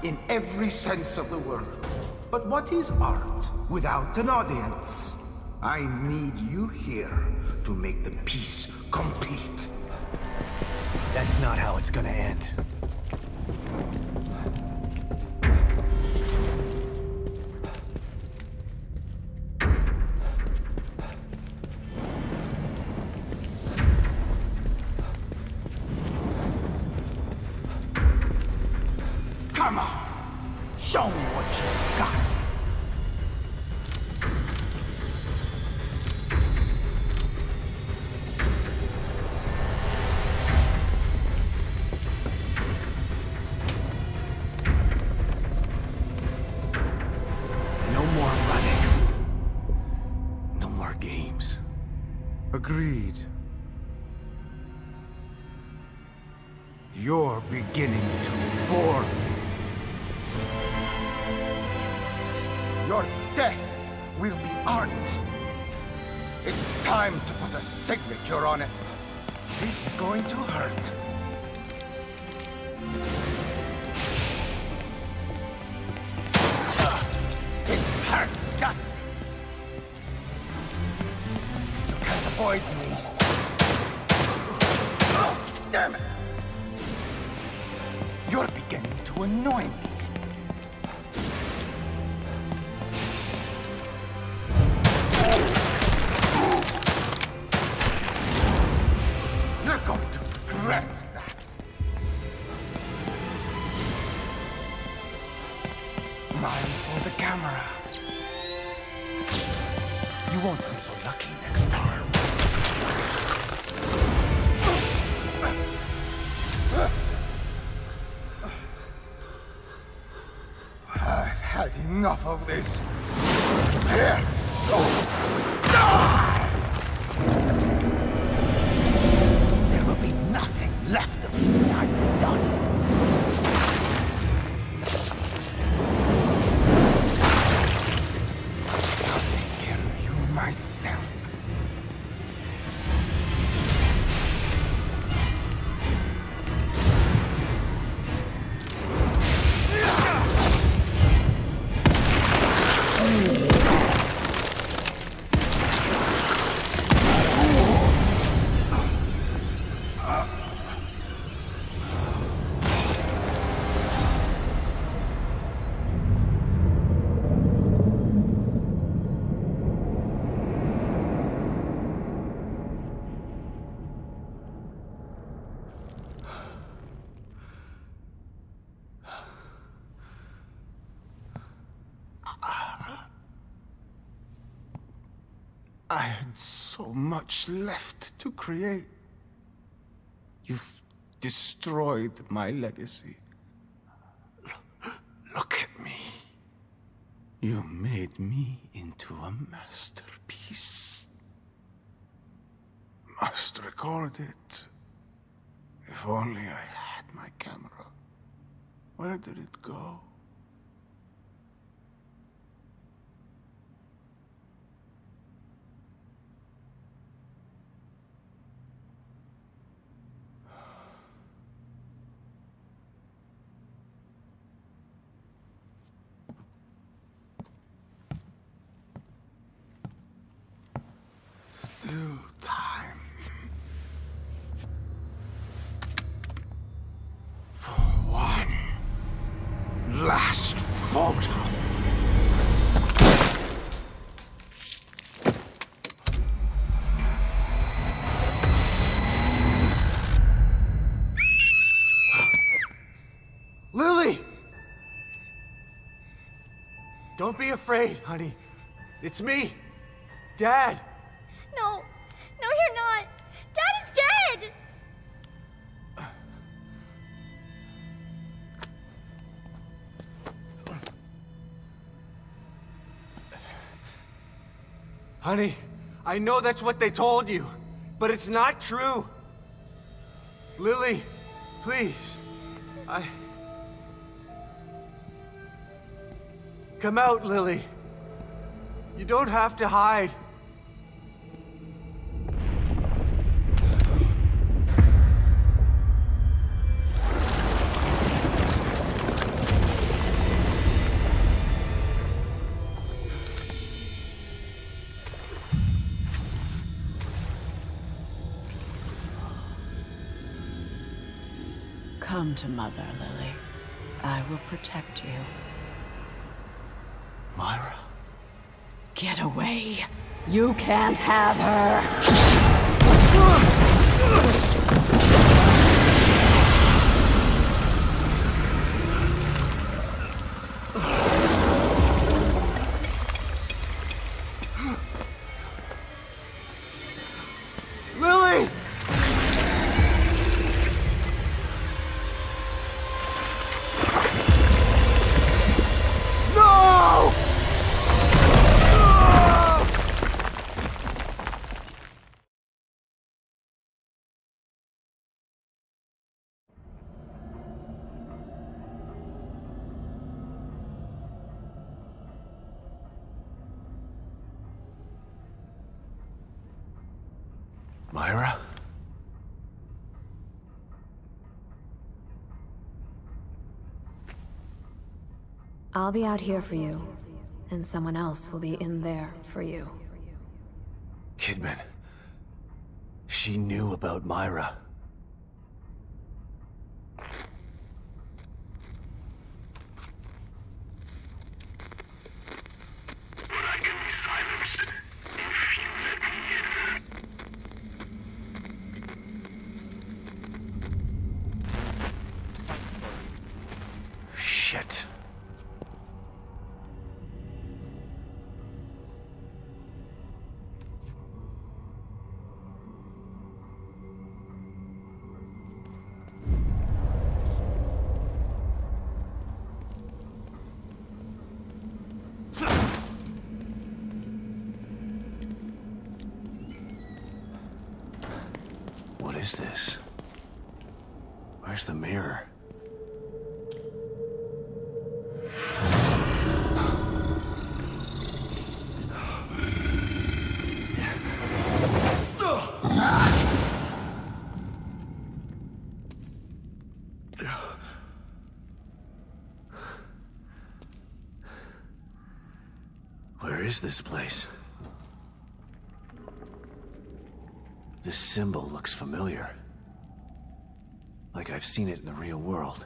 in every sense of the word. But what is art without an audience? I need you here to make the piece complete. That's not how it's gonna end. Come on, show me what you've got. Agreed. You're beginning to bore me. Your death will be art. It's time to put a signature on it. This is going to hurt. It hurts, doesn't it? You can't avoid me. Damn it! You're beginning to annoy me. You're going to regret that. Smile for the camera. You won't be so lucky next time. I've had enough of this. Here, die! There will be nothing left of me when I'm done. I'll take care of you myself. I had so much left to create. You've destroyed my legacy. Look at me. You made me into a masterpiece. Must record it. If only I had my camera. Where did it go? Still time for one last photo. Lily! Don't be afraid, honey. It's me, Dad. No, you're not. Dad is dead! Honey, I know that's what they told you, but it's not true. Lily, please. Come out, Lily. You don't have to hide. Come to Mother, Lily. I will protect you. Myra? Get away. You can't have her. Lily! No! Myra? I'll be out here for you, and someone else will be in there for you. Kidman. She knew about Myra. Shit. What is this? Where's the mirror? Where is this place? This symbol looks familiar. Like I've seen it in the real world.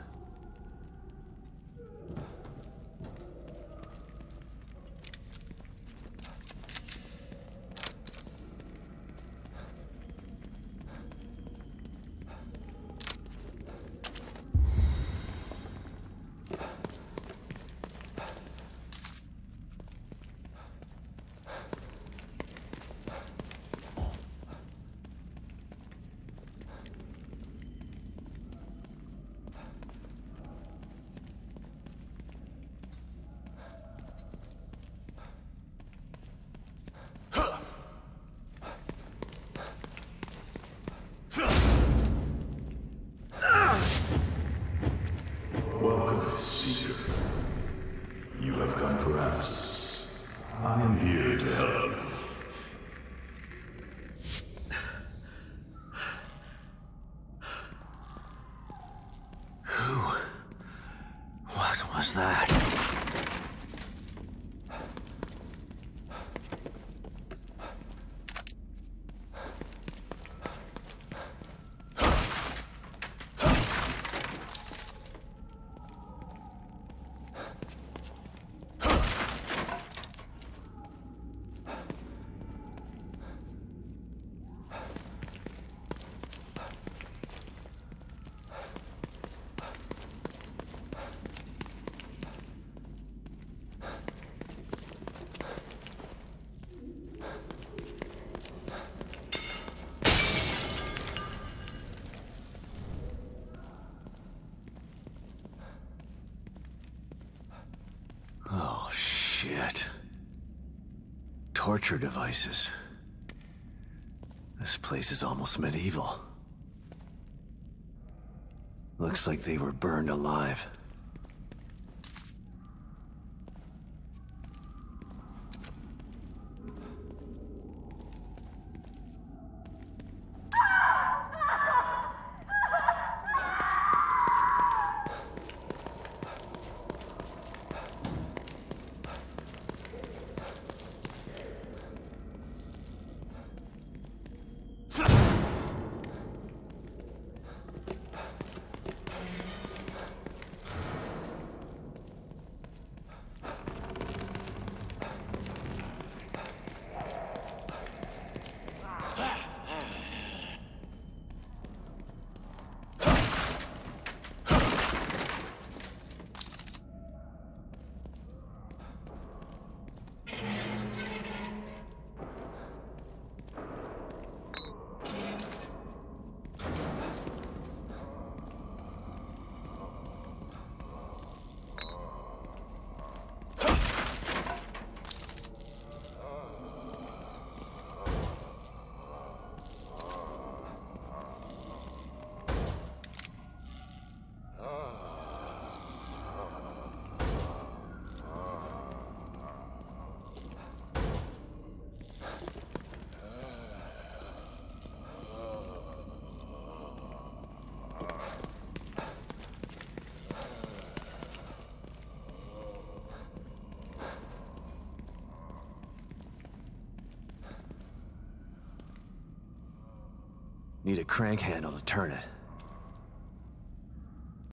Welcome, Seeker. You have come for answers. I am here to help you. What was that? Oh, shit. Torture devices. This place is almost medieval. Looks like they were burned alive. Need a crank handle to turn it.